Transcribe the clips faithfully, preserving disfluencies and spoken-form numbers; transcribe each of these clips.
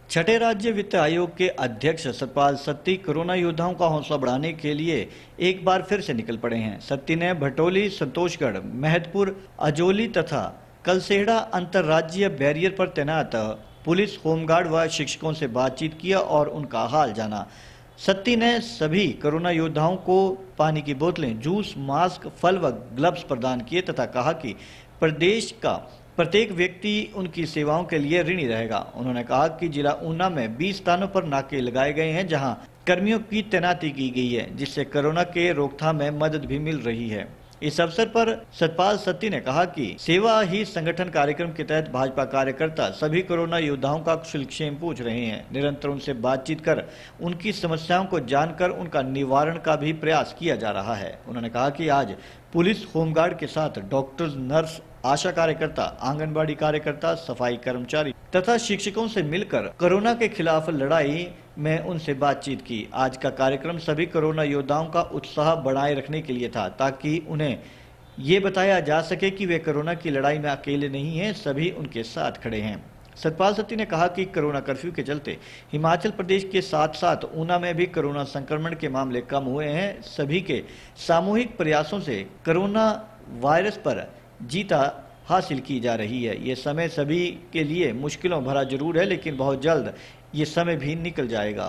छठे राज्य वित्त आयोग के अध्यक्ष सतपाल सत्ती कोरोना योद्धाओं का हौसला बढ़ाने के लिए एक बार फिर से निकल पड़े हैं। सत्ती ने भटोली, संतोषगढ़, महतपुर, अजोली तथा कलसेड़ा अंतर्राज्यीय बैरियर पर तैनात पुलिस, होमगार्ड व शिक्षकों से बातचीत किया और उनका हाल जाना। सत्ती ने सभी कोरोना योद्धाओं को पानी की बोतलें, जूस, मास्क, फल व ग्लव्स प्रदान किए तथा कहा कि प्रदेश का प्रत्येक व्यक्ति उनकी सेवाओं के लिए ऋणी रहेगा। उन्होंने कहा कि जिला ऊना में बीस स्थानों पर नाके लगाए गए हैं जहां कर्मियों की तैनाती की गई है, जिससे कोरोना के रोकथाम में मदद भी मिल रही है। इस अवसर पर सतपाल सत्ती ने कहा कि सेवा ही संगठन कार्यक्रम के तहत भाजपा कार्यकर्ता सभी कोरोना योद्धाओं का कुशलक्षेम पूछ रहे हैं। निरंतर उनसे बातचीत कर उनकी समस्याओं को जानकर उनका निवारण का भी प्रयास किया जा रहा है। उन्होंने कहा कि आज पुलिस, होमगार्ड के साथ डॉक्टर्स, नर्स, आशा कार्यकर्ता, आंगनबाड़ी कार्यकर्ता, सफाई कर्मचारी तथा शिक्षकों से मिलकर कोरोना के खिलाफ लड़ाई में उनसे बातचीत की। आज का कार्यक्रम सभी कोरोना योद्धाओं का उत्साह बढ़ाए रखने के लिए था, ताकि उन्हें ये बताया जा सके कि वे कोरोना की लड़ाई में अकेले नहीं हैं, सभी उनके साथ खड़े हैं। सतपाल सत्ती ने कहा कि कोरोना कर्फ्यू के चलते हिमाचल प्रदेश के साथ साथ ऊना में भी कोरोना संक्रमण के मामले कम हुए हैं। सभी के सामूहिक प्रयासों से कोरोना वायरस पर जीता हासिल की जा रही है। ये समय सभी के लिए मुश्किलों भरा जरूर है, लेकिन बहुत जल्द ये समय भी निकल जाएगा।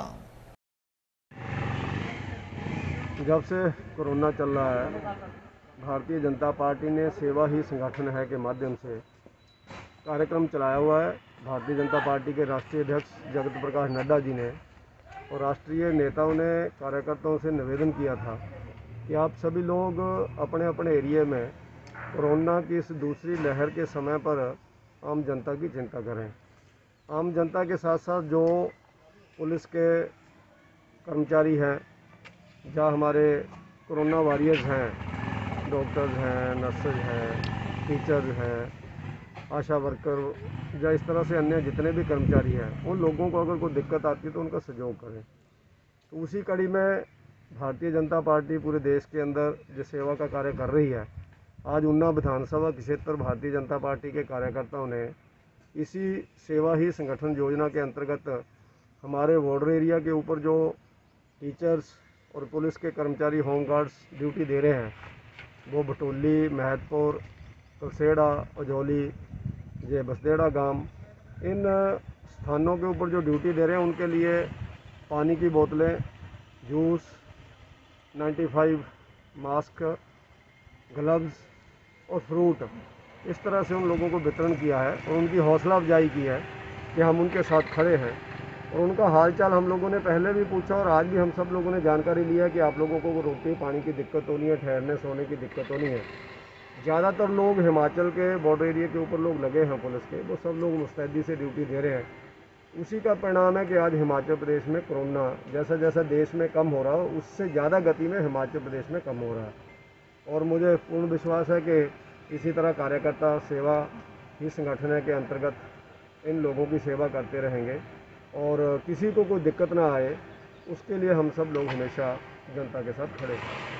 जब से कोरोना चल रहा है, भारतीय जनता पार्टी ने सेवा ही संगठन है के माध्यम से कार्यक्रम चलाया हुआ है। भारतीय जनता पार्टी के राष्ट्रीय अध्यक्ष जगत प्रकाश नड्डा जी ने और राष्ट्रीय नेताओं ने कार्यकर्ताओं से निवेदन किया था कि आप सभी लोग अपने अपने एरिया में कोरोना की इस दूसरी लहर के समय पर आम जनता की चिंता करें। आम जनता के साथ साथ जो पुलिस के कर्मचारी हैं, जहाँ हमारे कोरोना वॉरियर्स हैं, डॉक्टर्स हैं, नर्सेज हैं, टीचर्स हैं, आशा वर्कर, या इस तरह से अन्य जितने भी कर्मचारी हैं, उन लोगों को अगर कोई दिक्कत आती है तो उनका सहयोग करें। तो उसी कड़ी में भारतीय जनता पार्टी पूरे देश के अंदर जो सेवा का कार्य कर रही है, आज ऊना विधानसभा क्षेत्र भारतीय जनता पार्टी के कार्यकर्ताओं ने इसी सेवा ही संगठन योजना के अंतर्गत हमारे बॉर्डर एरिया के ऊपर जो टीचर्स और पुलिस के कर्मचारी होमगार्ड्स ड्यूटी दे रहे हैं, वो भटोली, महतपुर, कलसेड़ा, अजोली, ये बसदेड़ा गांव, इन स्थानों के ऊपर जो ड्यूटी दे रहे हैं उनके लिए पानी की बोतलें, जूस, पचानवे मास्क, ग्लव्स और फ्रूट, इस तरह से उन लोगों को वितरण किया है और उनकी हौसला अफजाई की है कि हम उनके साथ खड़े हैं। और उनका हालचाल हम लोगों ने पहले भी पूछा और आज भी हम सब लोगों ने जानकारी लिया है कि आप लोगों को रोटी पानी की दिक्कत होनी है, ठहरने सोने की दिक्कत होनी है। ज़्यादातर लोग हिमाचल के बॉर्डर एरिया के ऊपर लोग लगे हैं पुलिस के, वो सब लोग मुस्तैदी से ड्यूटी दे रहे हैं। उसी का परिणाम है कि आज हिमाचल प्रदेश में कोरोना जैसा जैसा देश में कम हो रहा हो, उससे ज़्यादा गति में हिमाचल प्रदेश में कम हो रहा है। और मुझे पूर्ण विश्वास है कि इसी तरह कार्यकर्ता सेवा ही संगठन के अंतर्गत इन लोगों की सेवा करते रहेंगे और किसी को कोई दिक्कत ना आए, उसके लिए हम सब लोग हमेशा जनता के साथ खड़े हैं।